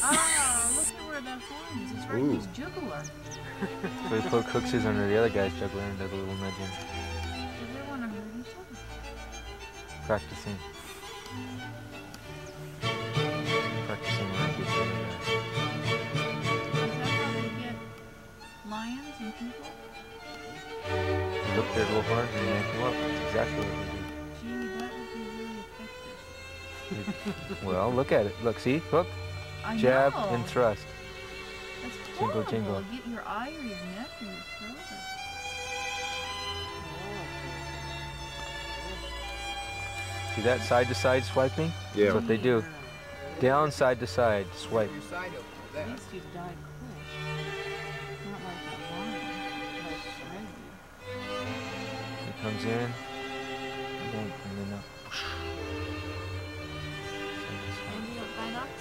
Ah, look at where that horn is. It's right in his jugular. So we put cooksies under the other guy's jugular and does a little nudging. Do they want to hurt each other? Practicing. Practicing when I get to the guy. Is that how they get lions and people? You look their little horns and you yank them up. That's exactly what we do. Gee, that would be really effective. Well, look at it. Look, see? Hook, I jab, know. and thrust. That's Jingle, horrible. jingle. Get your eye or your neck or your throat. See that side-to-side swiping? Yeah. That's what they do. Down, side-to-side, swipe. At least you died quick. Not like that lion. Like Shreddy. He comes in, yank, and then up. Maybe you'll find out.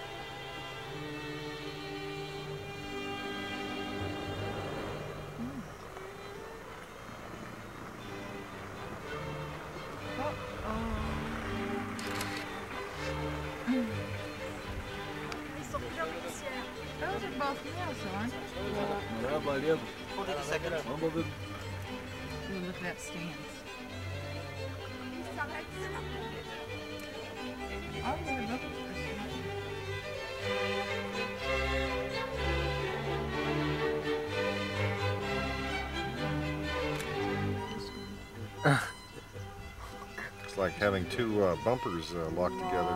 Those are both males, aren't they? Hold it a second. Ooh, look at that stance. Oh, they're both It's like having two bumpers locked together.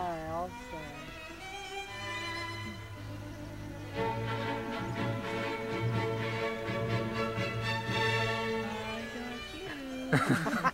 I got you.